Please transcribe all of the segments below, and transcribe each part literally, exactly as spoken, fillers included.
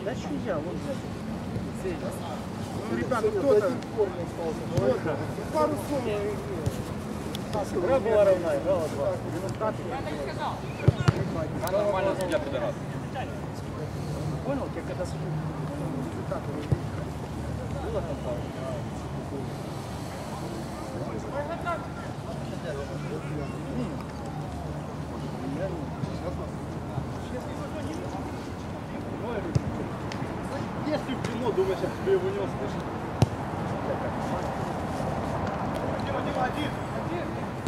Да что я? Вот. Ну, ребята, кто-то... Кто-то... Пару слов. Игра была равна, играла два. Она нормально судья пидорас. Понял, как это судья? Было там пару. Если в кино, думаешь, я тебе его не услышал. Один, один, один.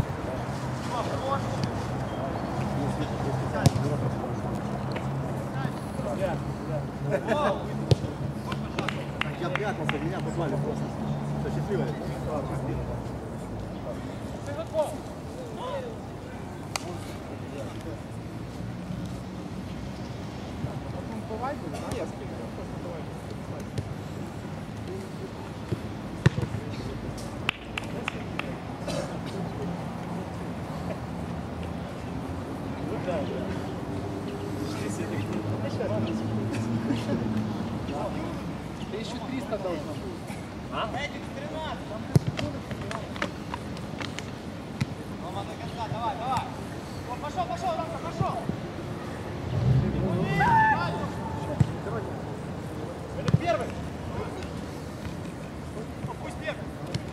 Я прятался, меня попали просто. Все, счастливо. тысяча триста должно быть. А? Эдик, тринадцать. Мама, до конца, давай, давай. Пошел, пошел, Ромка, пошел. Это первый. Пусть первый.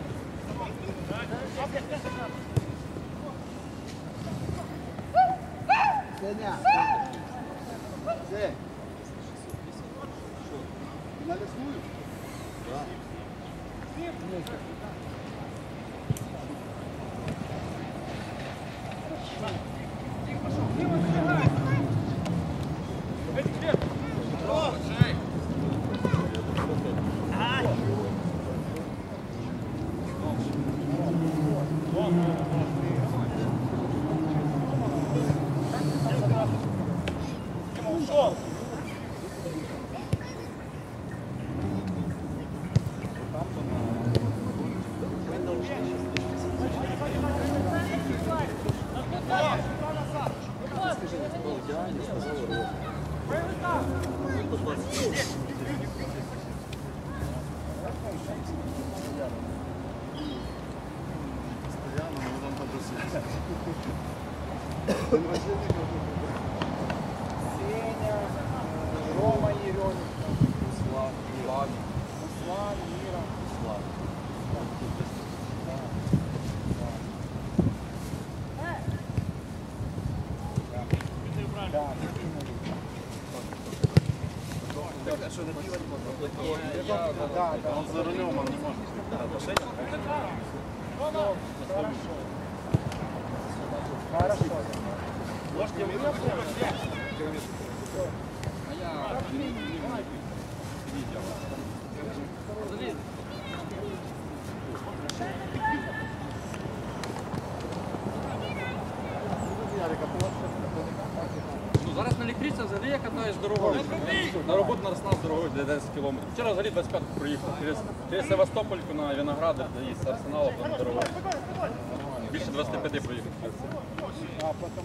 Сеня. Сень. На лесную? Да. Сеня, Рома Еременко, Руслан, Иван, Руслан, Мира, Руслан. Да, да. Он за рулем, он не может. Хорошо. Может, я выйду? А я Ну, зараз на електричці взагалі я катаюсь дорогою. На роботу на Арсенал дорогою для десять кілометрів. Вчора взагалі двадцять п'ять проїхав. Через, через Севастопольку на Виноградар, де з Арсеналу по дорогою. Більше двадцять п'ять проїхав. А потом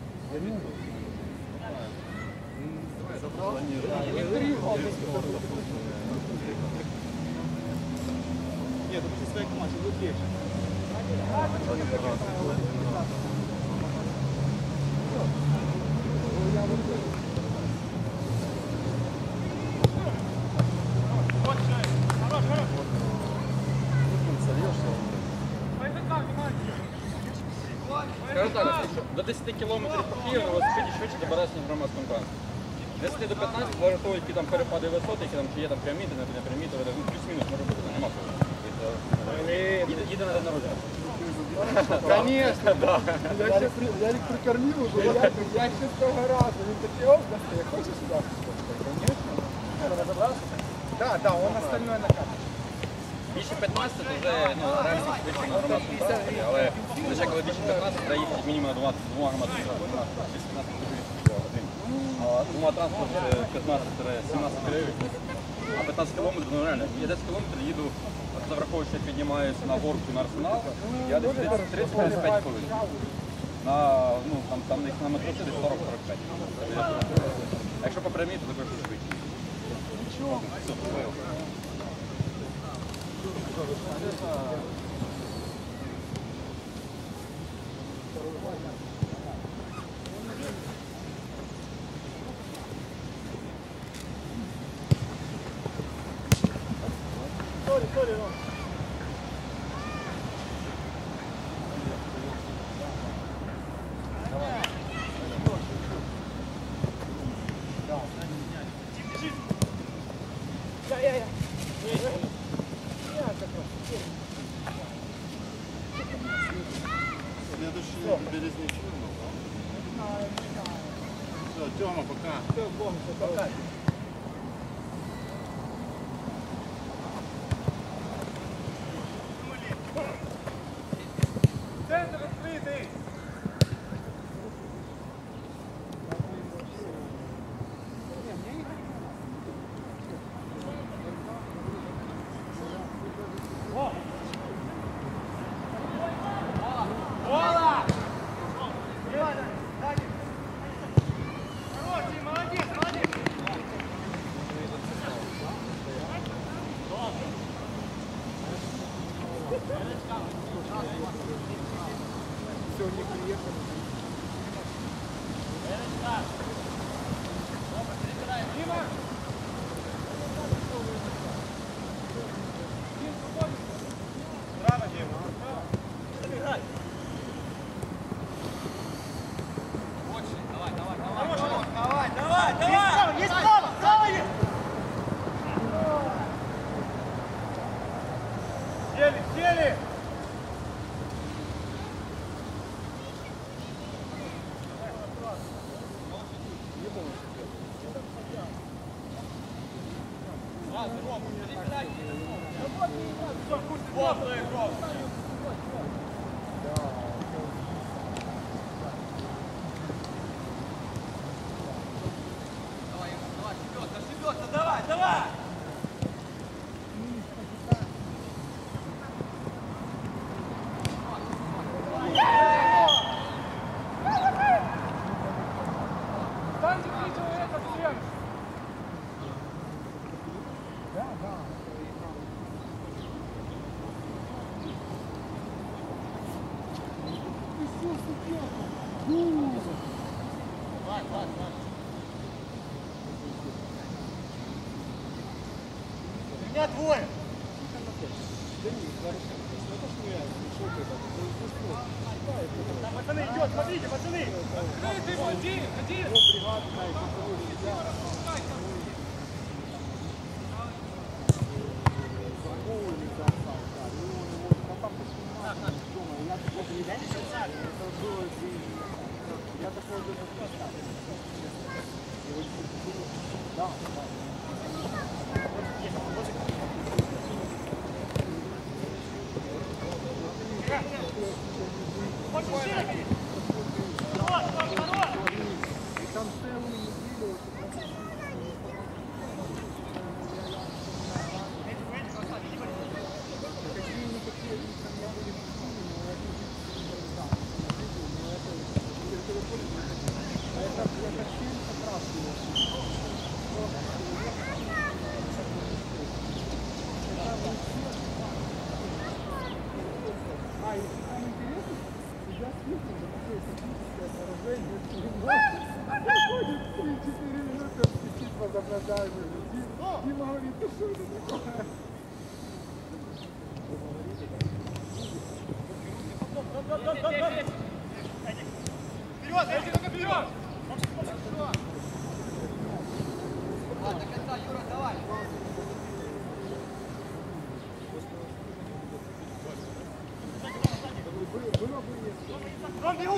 Нет, это своя команда, будет легче. Скажу так, до десяти кілометрів по Києву на велосипеді швидше добиратися, ніж в громадському транспорті. десять до п'ятнадцяти, може того, які там перепади висот, які там, чи є там прямі, де не прямі, то ну, плюс-мінус може бути, нема проблем. Їде, їде на день народження. Конечно, да. Я сейчас Ярик прикормил уже, я, я сейчас того раза, он такие области, я хочу сюда? Конечно. Разобрался? Да, да, он остальное накатывает. Більше п'ятнадцяти, то вже ну, реально швидше на громадському транспорті, але лише коли більше п'ятнадцяти, треба їхати мінімум на двома громадськими транспортами. А двома транспортами п'ятнадцять-сімнадцять гривень. А п'ятнадцять кілометрів, ну реально, я десять кілометрів їду, це враховуючи, що я піднімаюся на горку на Арсенал, я десь тридцять-тридцять п'ять хвилин. На, ну, там, там на метро десь сорок-сорок п'ять. А якщо по прямій, то також швидше. Sorry, sorry, no. Следующий Березничий. Все, Тёма, пока. Все, Бог, пока. Центр відкритий. Сегодня приехали. Дима! Браво, Дима! Забегай! Очень, давай, давай, давай, давай, давай, давай! Есть право, право есть! Сели, сели! Давай, давай! Станьте видео это всем! Да, да. Ты что, супер? Давай, давай, давай. Меня двое! Там пацаны идет, смотрите, пацаны! Открытый один, один! А, если вам интересно, сейчас видно, такое техническое поражение, проходит четыре минуты, он сидит под наблюдаемым. Дима говорит, ну что это такое? Вперед, дайте только вперед! А, до конца, Юра, давай. Ром, бегу!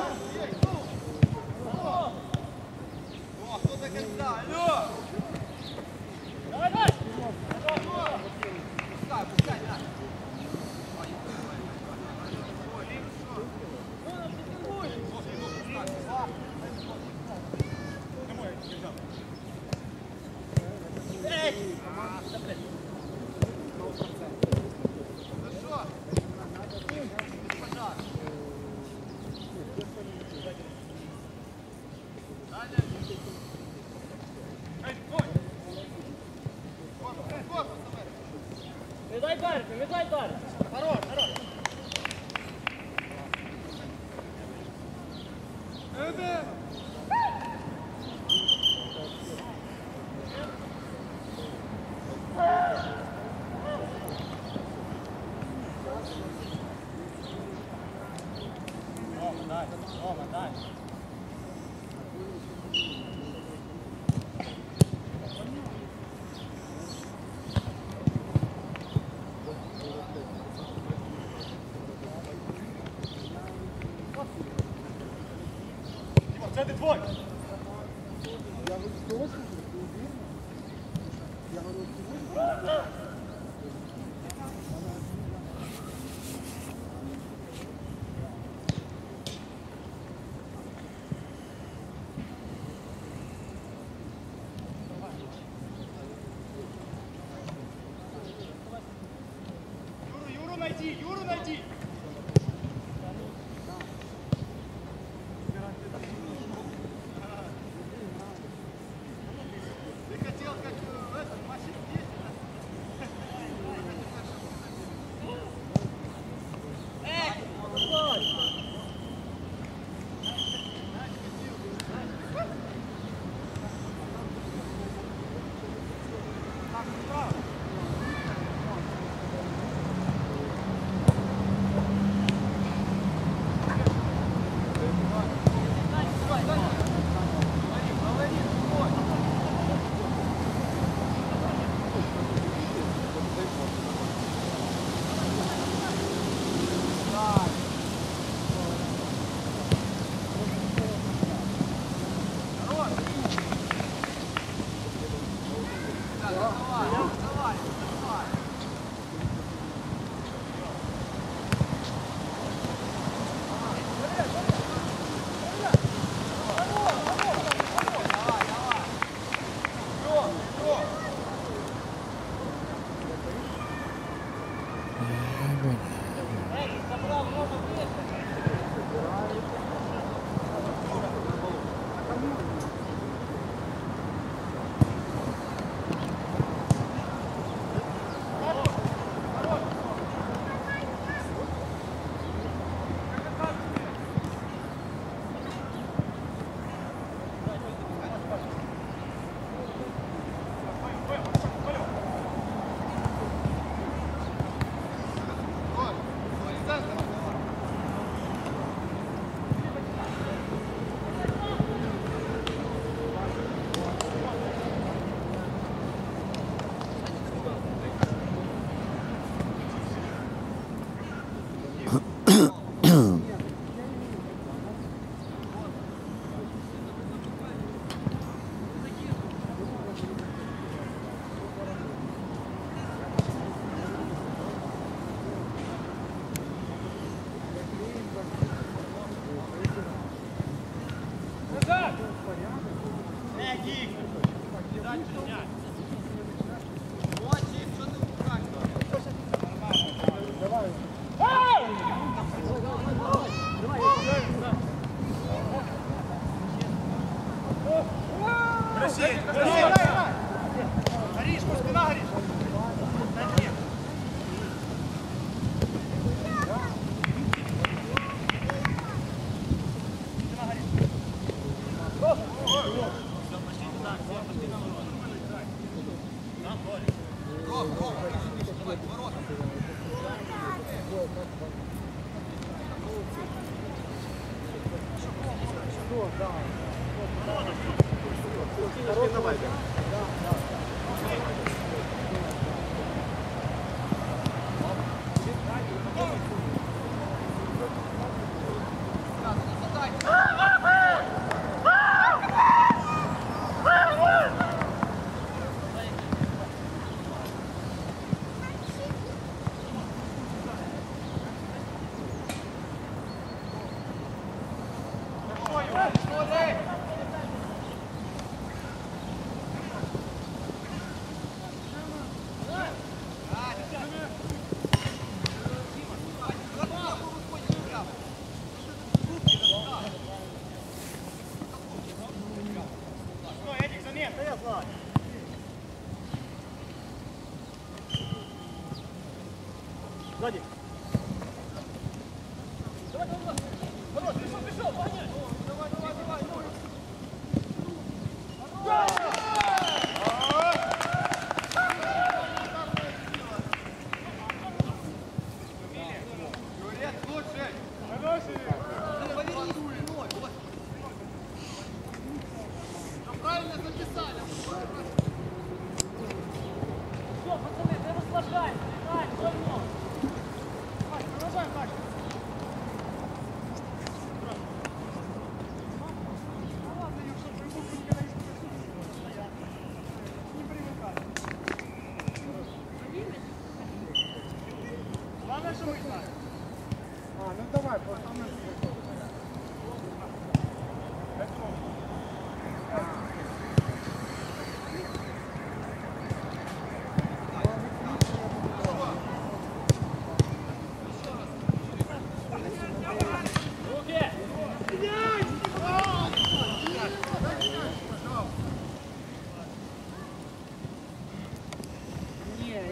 О, кто до конца? Алло! Давай, давай! Пускай, пускай, да. Не дай Дарик, не дай Дарик! Хорош, Твой! Я говорю, сто восемьдесят, ты уверен? Я говорю, сто восемьдесят. Юру, Юру найди, Юру найди! Ты хотел как в этом матче здесь? Горишку, спина горишь! Сзади. Давай, давай, давай. Пришел, пришел, погнали. Давай, давай, давай, давай. Юрец, лучше. Правильно записали. Все, пацаны, не расслабляйся. Играй, вдоль ног.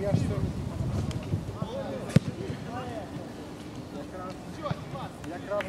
я ж сьогодні якраз якраз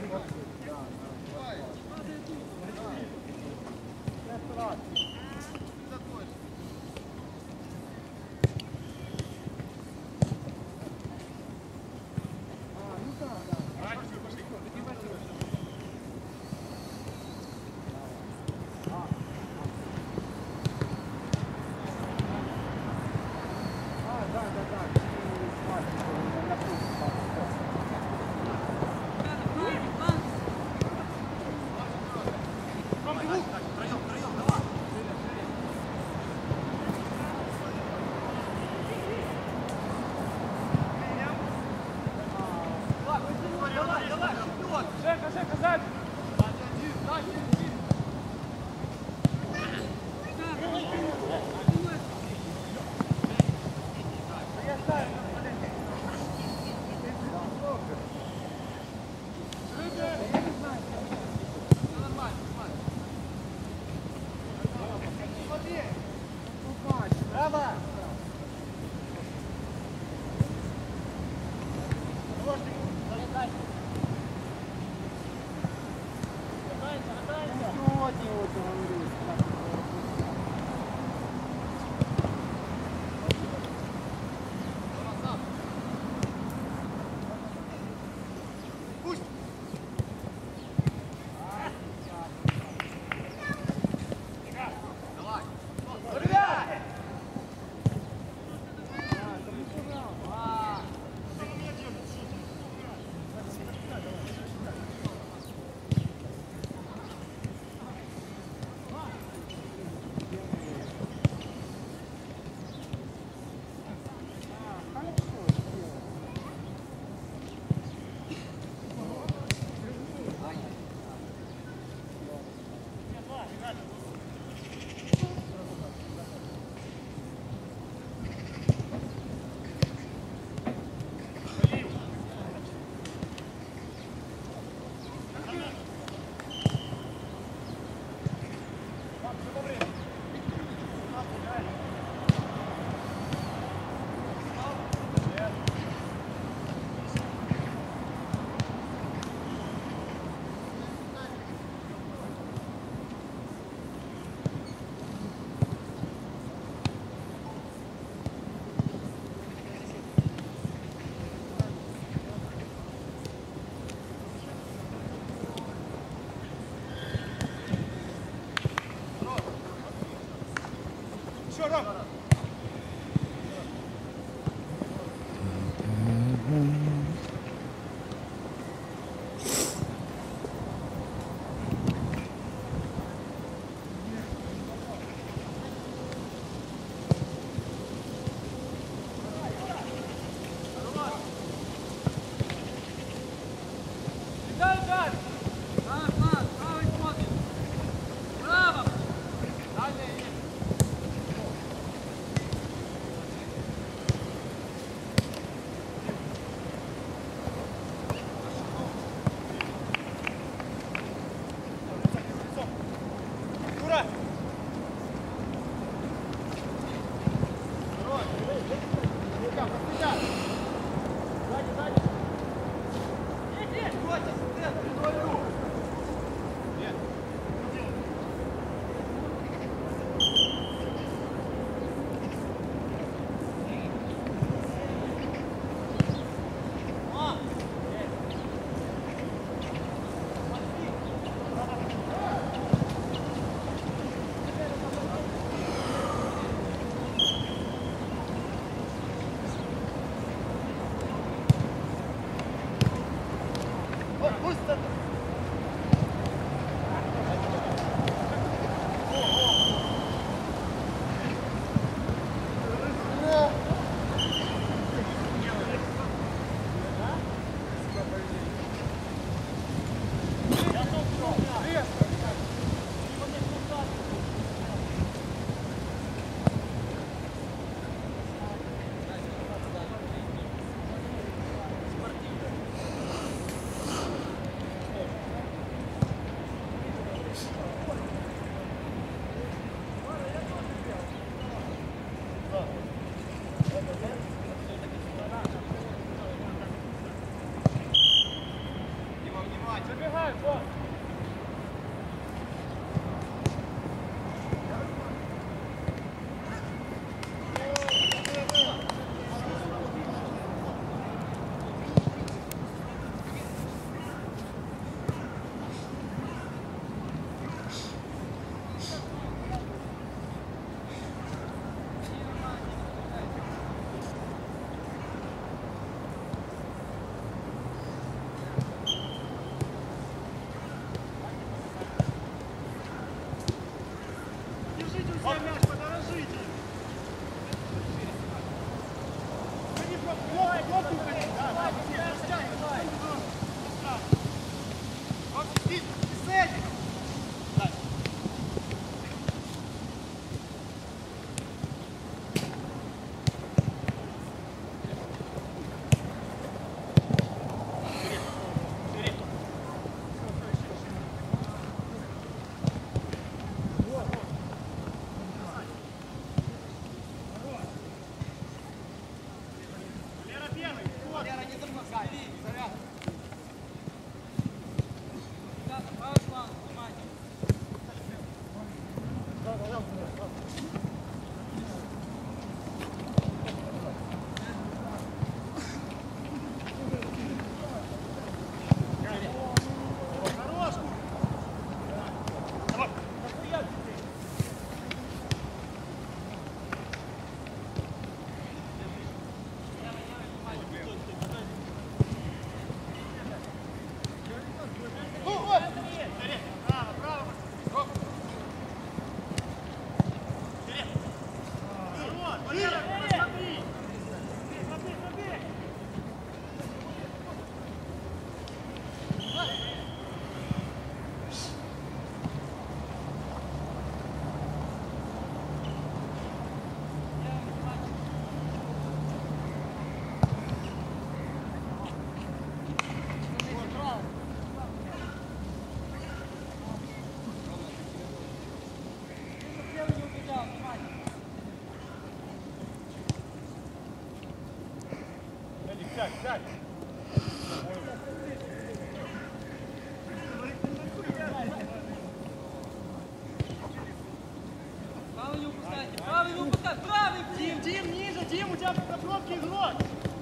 Правый не упускайте, правый не упускай, правый! Дим, Дим, ниже, Дим, у тебя на пробке игрок!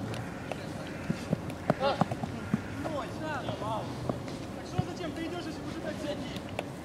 Так что зачем ты идешь, если уже так сидишь?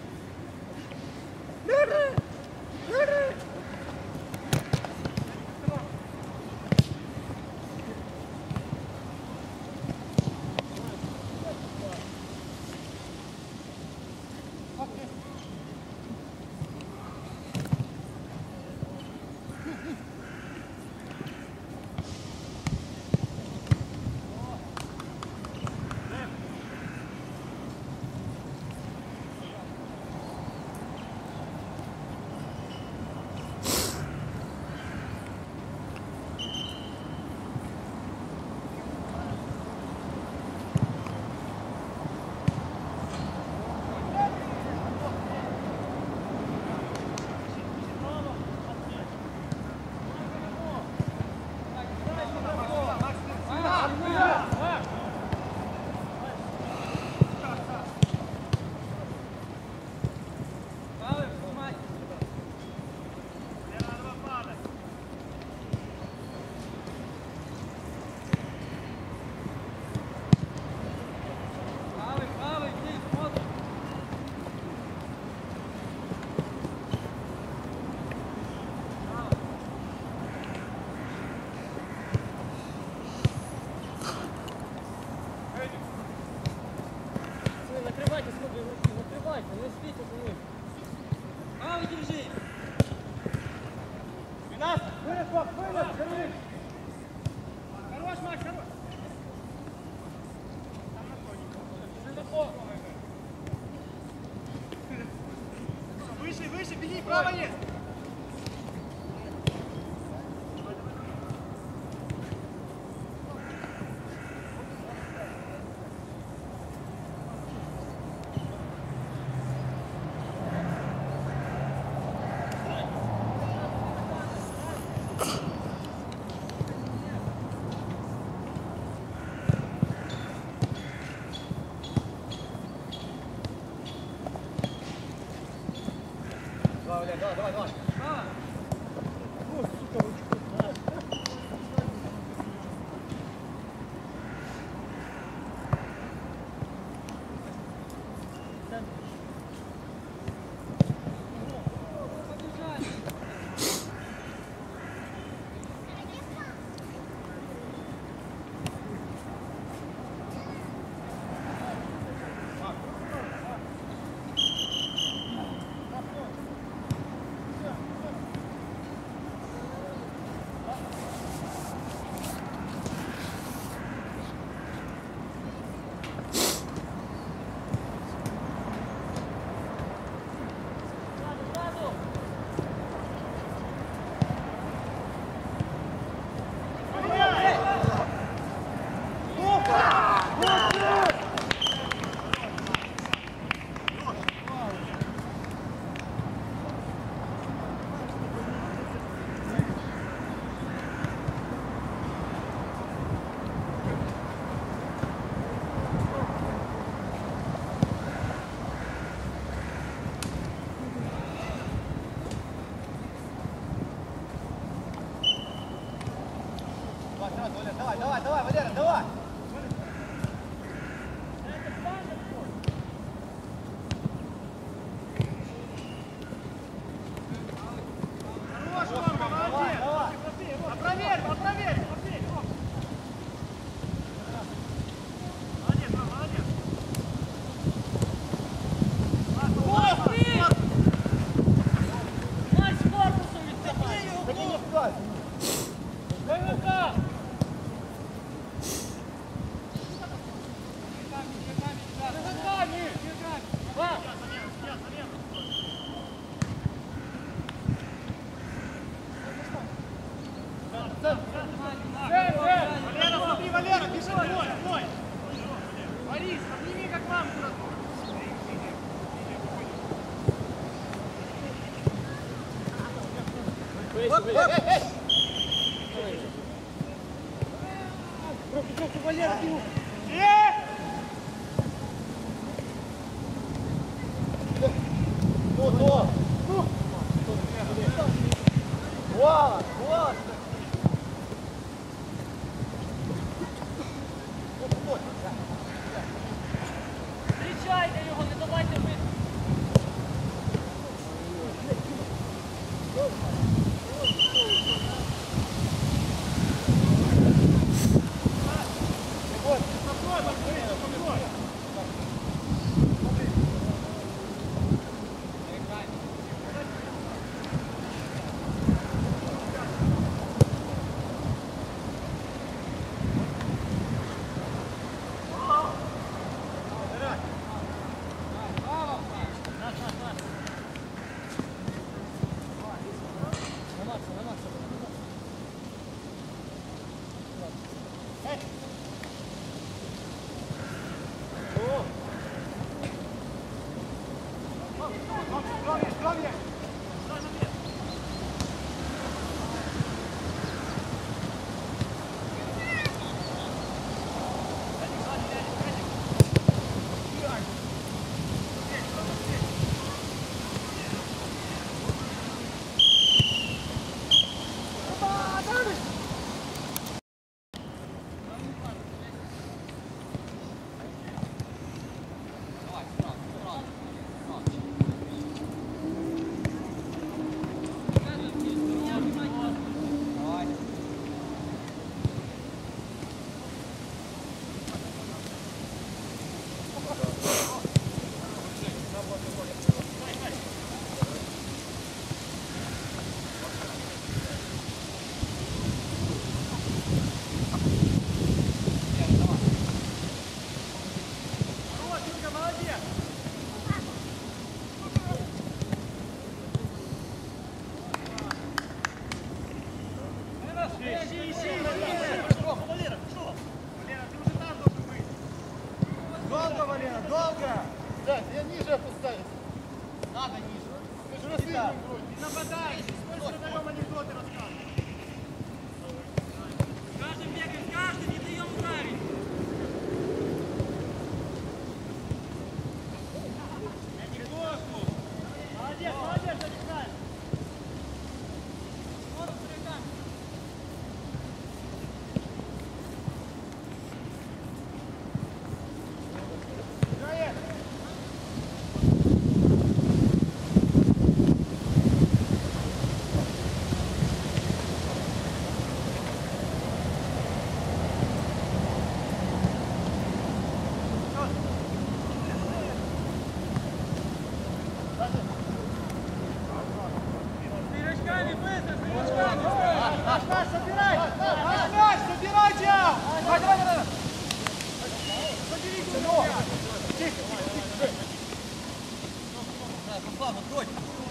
Накрывайте, сколько игроки, накрывайте, не спите за ним. Правый держи! двенадцать! Вылез, Бог, вылез, держи! Хорош, Макс, хорош! Выше, выше, беги, право есть! Давай, давай, давай, давай. О, сука, ручку. Вперед, Валера, давай, давай, давай, Валера, давай! Хорош, Ромка, молодец! А проверь, а проверь! Молодец, Ром, молодец! Матч с корпусом відтягай! Так и не пускай! ВВК! Валера, смотри, Валера, бежи, твой, твой! Борис, обними, как мамку разгон! Класс, класс! Зустрічайте його, не давайте вийти. Долго, Валера, долго! Да, я ниже опускаюсь. Надо ниже. Ты же рассыльным вроде. Нападай! Сколько даем анекдоты рассказывать? Каждый бегает, каждый не даем править! Молодец, молодец, Александр! Вот стрелка! Пирожками быстро, пирожками! Наш, наш, собирай! Наш, наш, собирайте! Давай, давай, давай! Заберите его! Тихо, тихо, Руслан, открой!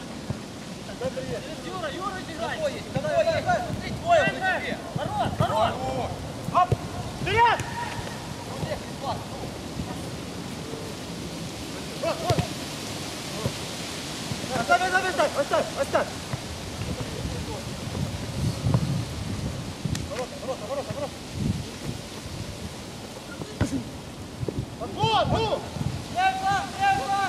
Юра, Юра, играй! Какой есть? Какой есть? Смотри, твой он на тебе! Народ, народ! Оп! Вперед! Оставь, оставь, оставь, оставь, оставь! Вот, ну! Лев вам, лев вам!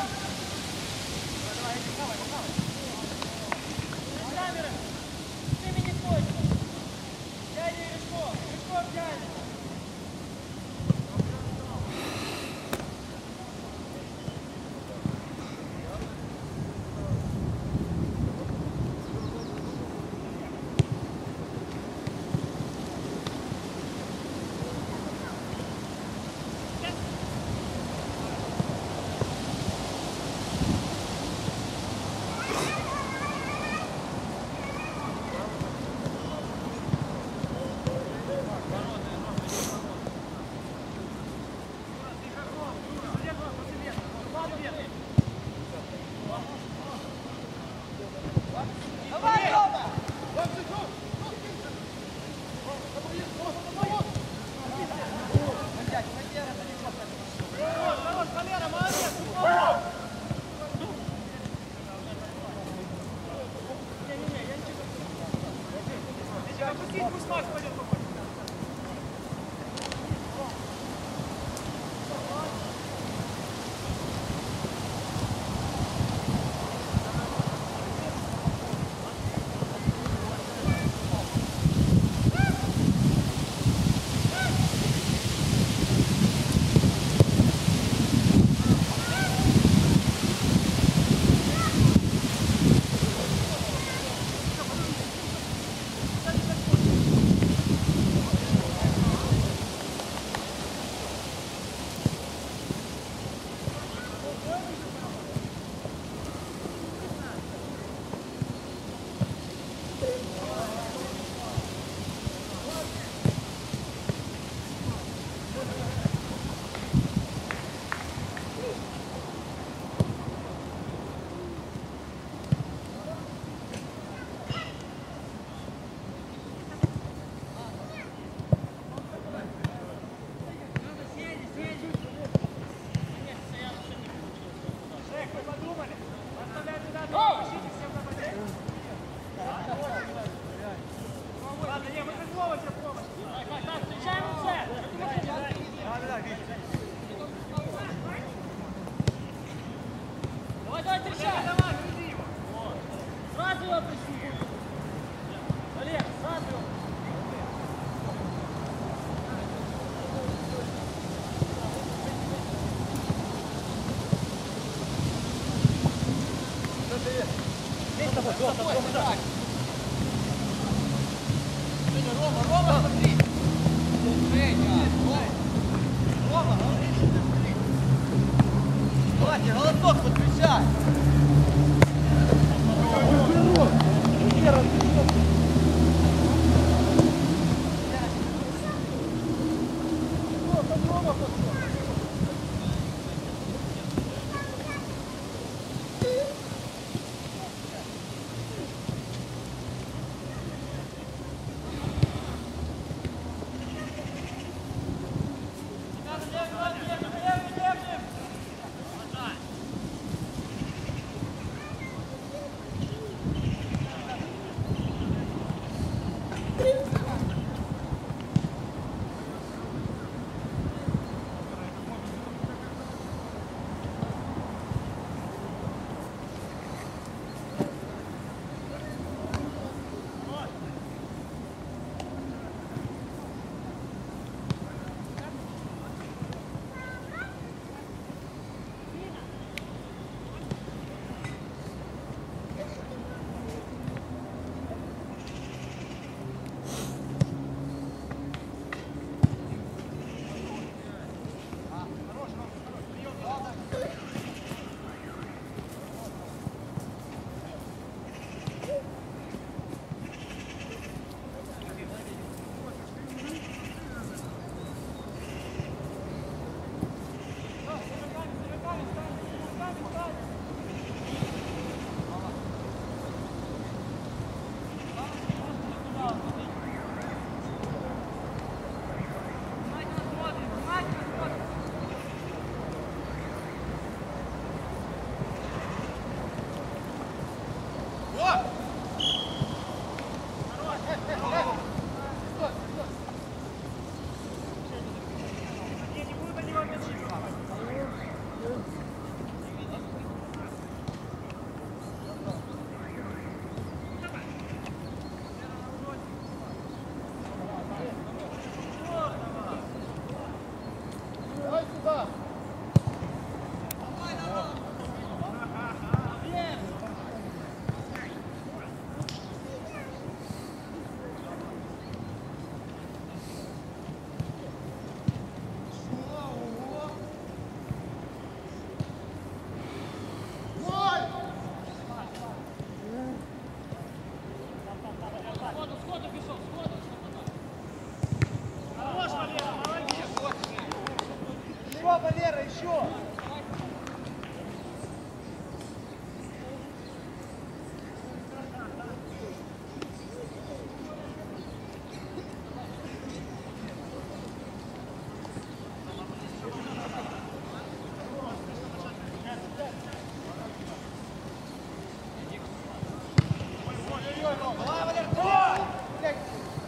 Камеры! Ты меня точно! Дядя Решко! Решко, дядя! Пропустить, пусть Макс пойдет попасть. Рома, Рома, смотри! Женя! Рома, Владя, голосок подключай! Валера, еще! Давай, Валер, давай!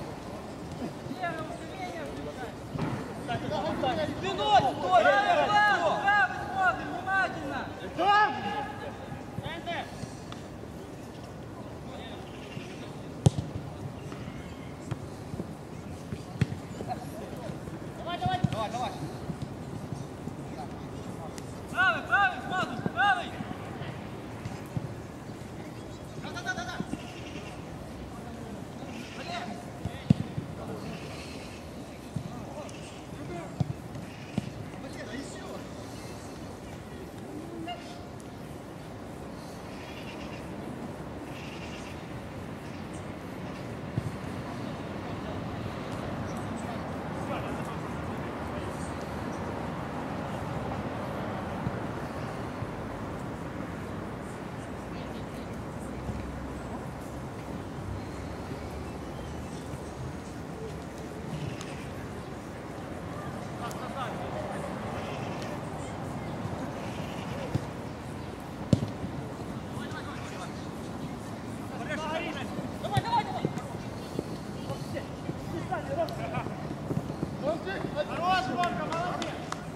Хорош, Ромка, молодец!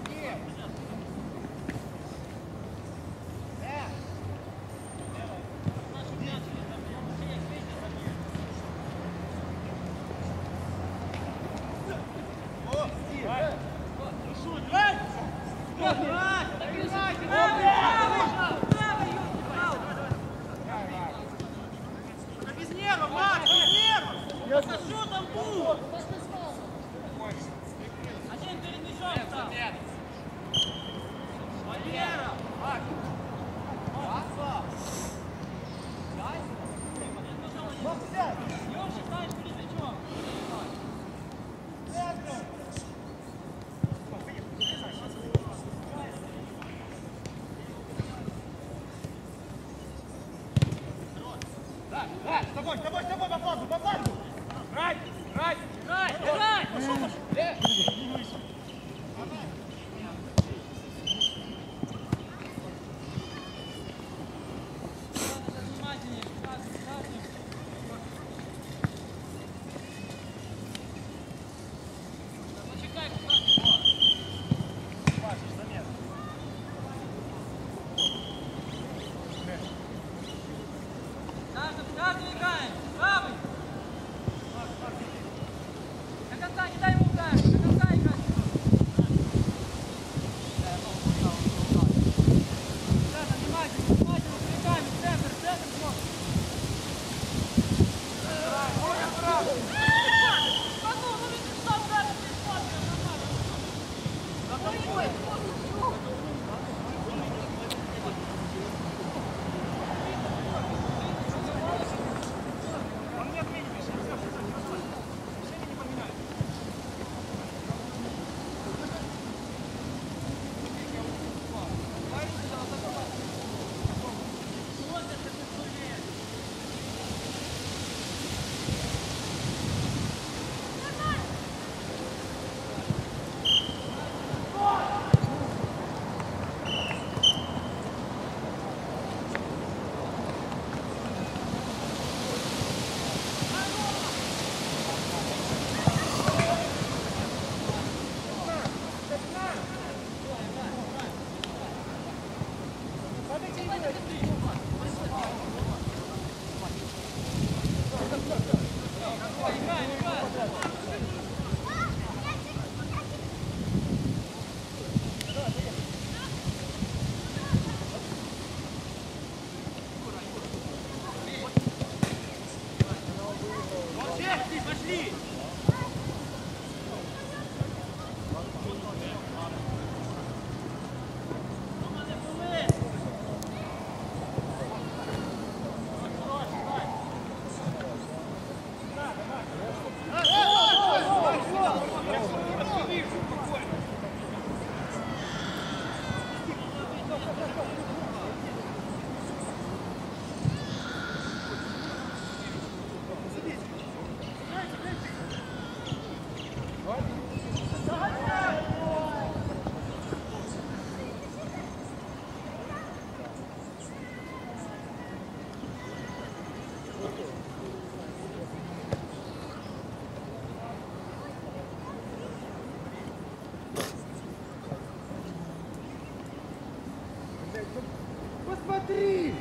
Посмотри!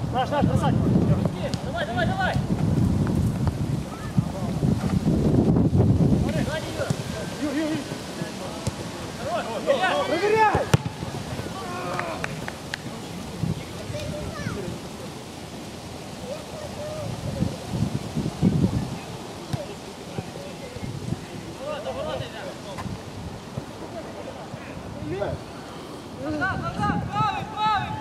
Наш, наш, бросать. Давай, давай, давай! Юр, Юр, Юр. Хорош! Проверяй! Назад, назад! Правый, правый!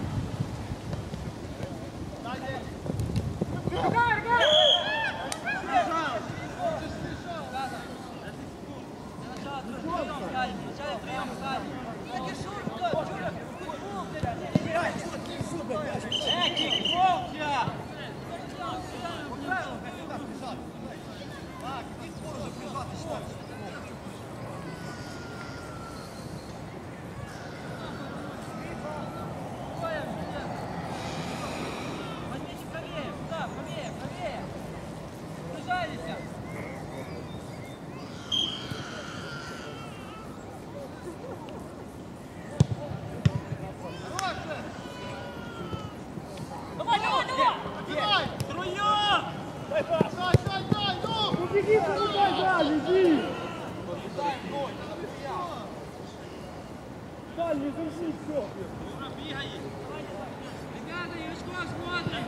Возьмите правее, сюда, правее, правее! Сближайтесь! Давай, давай, давай! Струя! Дай пас! Дай, дай, дай, ну! Ну беги, помогай, да, иди! Да, не держи, все! Ребята, Юрчков смотрит!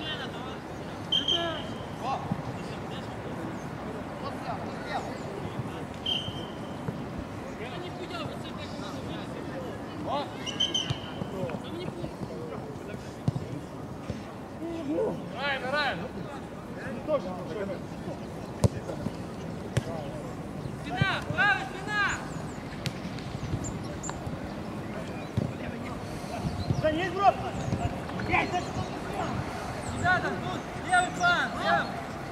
Спина, правая спина! Да есть брод! Ребята, тут левый план, левый!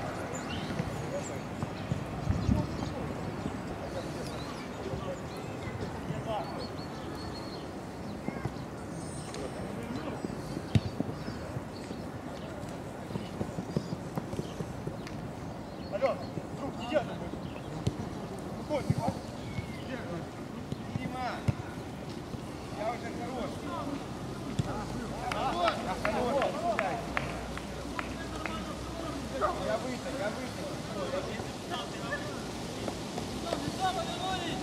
Алло, друг, не делай! Спокойно, а? Дима, я уже хорош. Я выйду, я выйду. Лицо повернулись!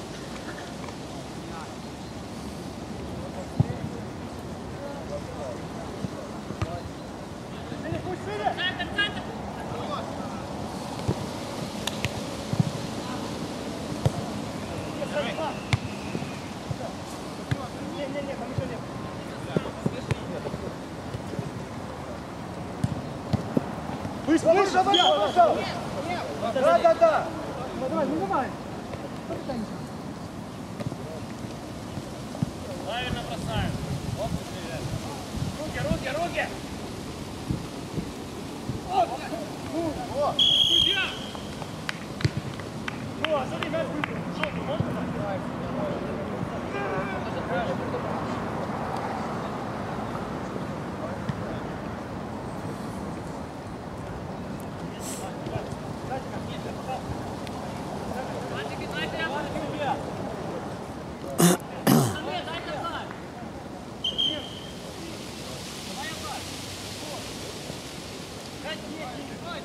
Центр, центр! Не-не-не, там еще нет. Выше, выше, давай, давай! Да, да, да! Давай, ну давай! Правильно бросаем. Руки, руки, руки! Судья! Ну, а смотри, мяч выиграл. Желтый, можно? Мальчики, дайте я буду тебя! Дай назад! Давай назад! Кать, нет, не стой!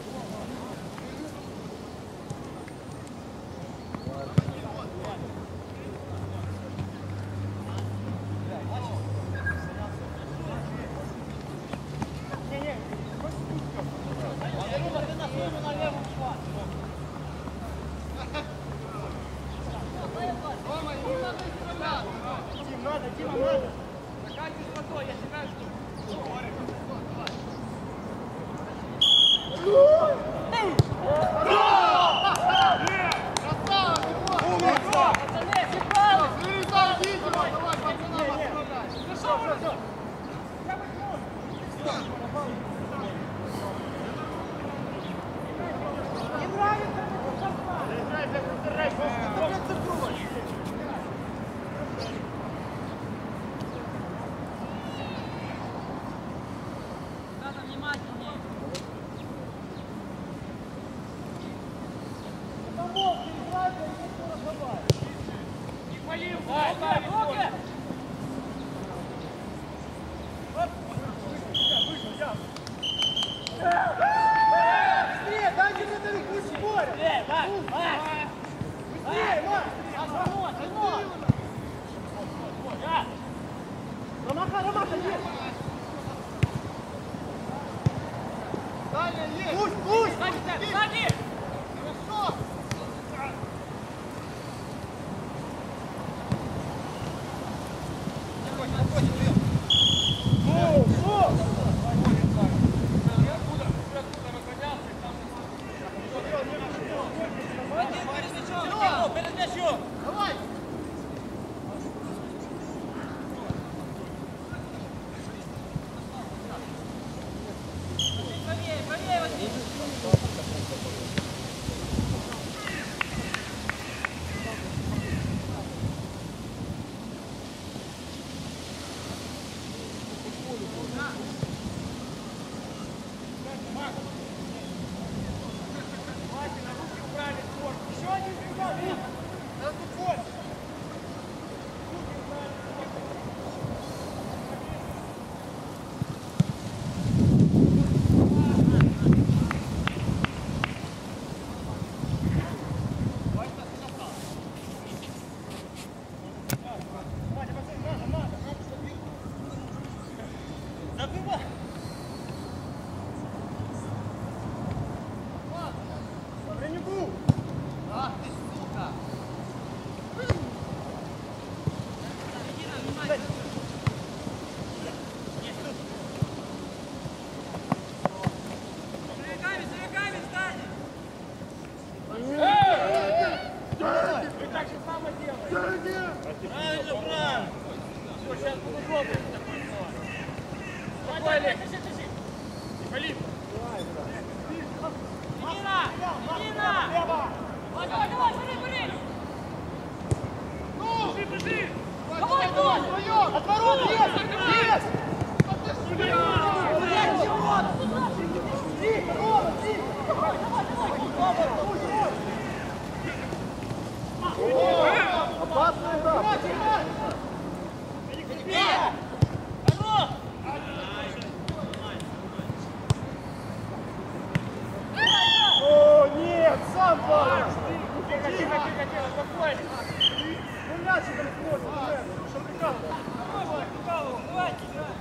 Тим, надо, Тима, надо! Заканчивай с водой, я тебя жду! Пацаны, сигналы! Надо внимательнее! Не пали, Дай, руки! Выше, я, Пусть, пусть! Сзади! Хорошо! Перед мячом! Давай! Правее, правее возьми! Ах ты, сука! Зареками, зареками, встань! Вы так же само делаете! Правильно, правильно! Все, сейчас буду жопой такой слова. Давай, Олег! Не пали! Нина! Нина! Давай, давай, давай, смотри, смотри! Ну! Бежи, бежи! Давай, давай! Вдвоем! От ворот! Есть! Есть! Опасный этап! О, нет! Сам падаешь! Тихо, тихо, тихо, спокойно! Ну мячиком смотрим, чтобы прикал! Давай, давай!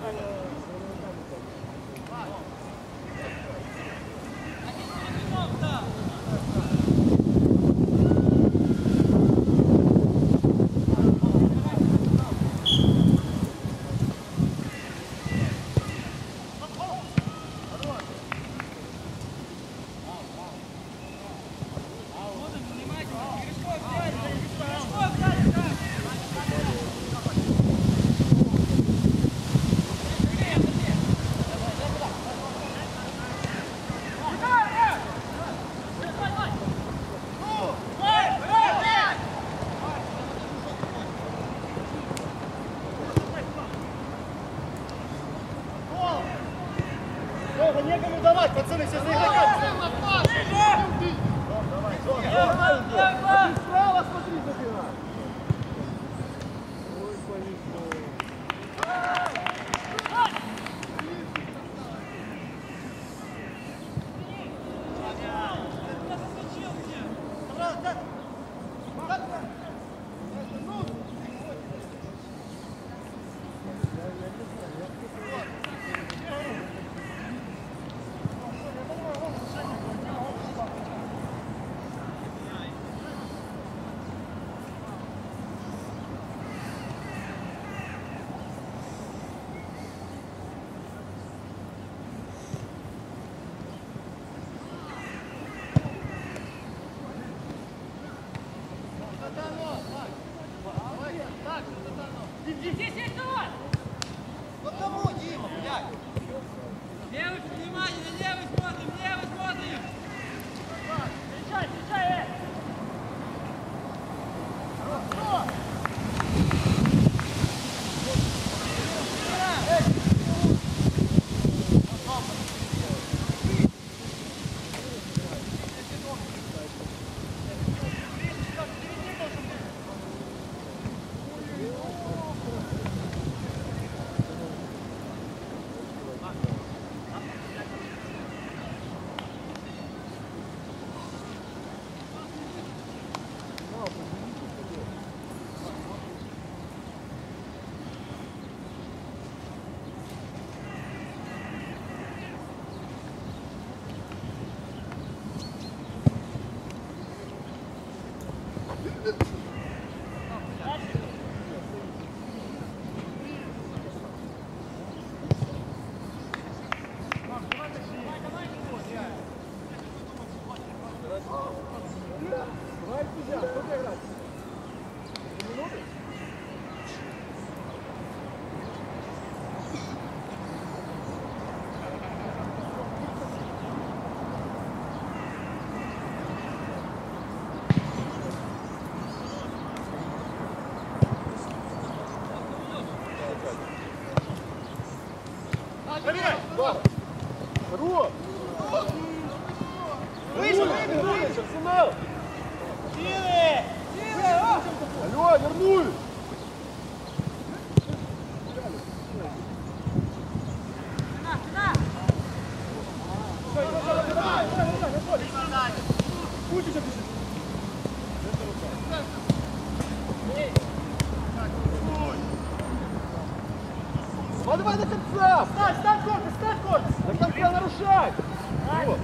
Один перед да! Долго некому давать, пацаны, все заиграли! Давай, давай! Справа смотри, забирай! Ой, повезло! Здесь, здесь, здесь, давай! Одному, Дима, блядь! Левый, внимание, на левый смотрим, левый смотрим! Встречай, встречай, э! Хорош! Вийшов, вийшов, вийшов, Семен! Сіли! Сіли! Алло, вернуй! А давай до конца! Стань, стань корпус, стань корпус! До конца нарушай! Вот.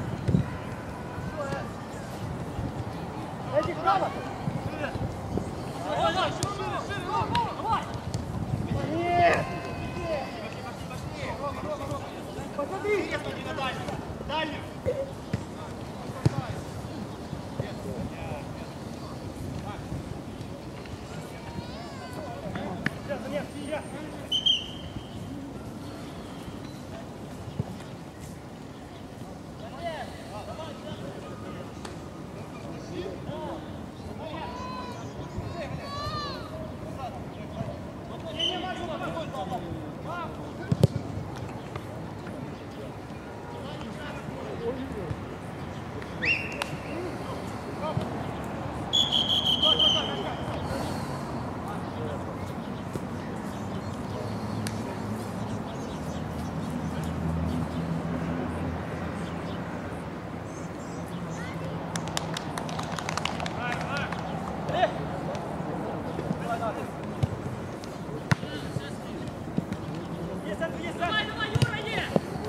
Эдик, право! Нет! Посмотри! Дальний! Нет, нет! Давай, давай, Юра, є!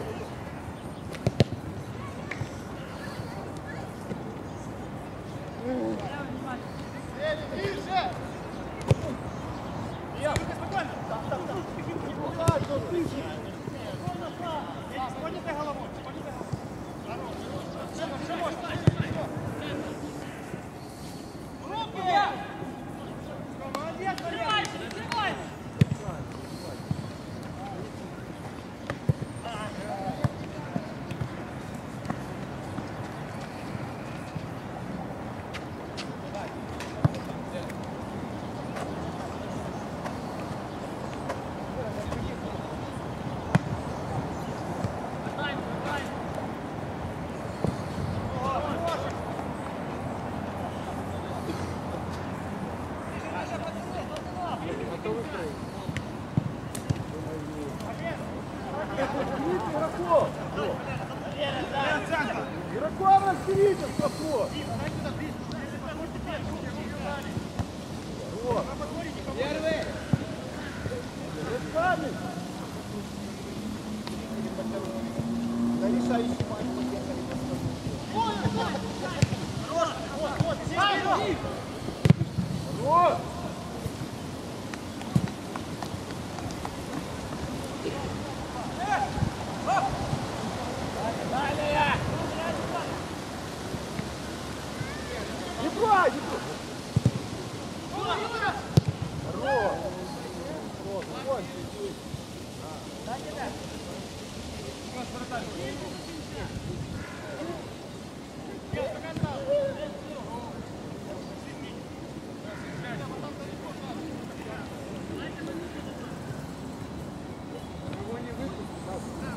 Відкривайся, відкривайся! Игроков! Игроков разберите, спокойно! Вот. Первый! Руками! На решающий матч поехали. Вот! Не брай, не брай! Хорош! Вот, вот. Его не выпустят, надо.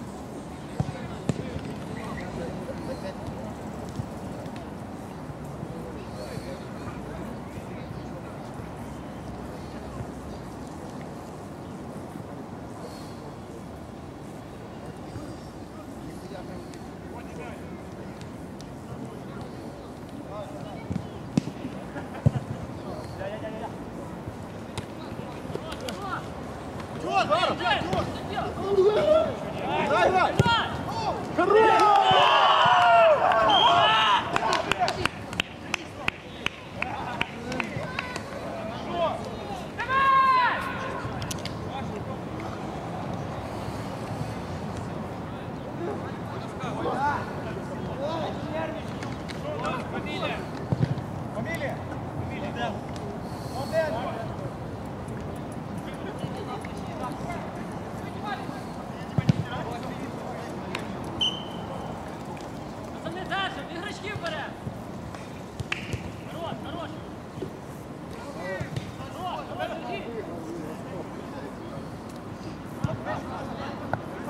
Дай, дай! Хорош! Фамилия! Фамилия! Фамилия, да. Пацани, дальше, іграчки вперед! Хорош, хорош! Хорош, давай, держи!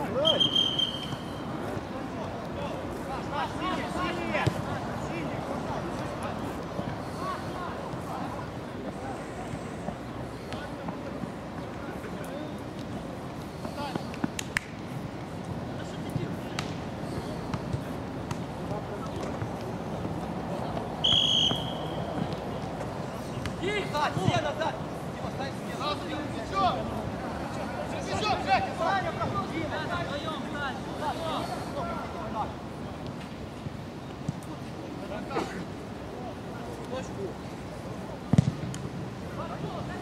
точку.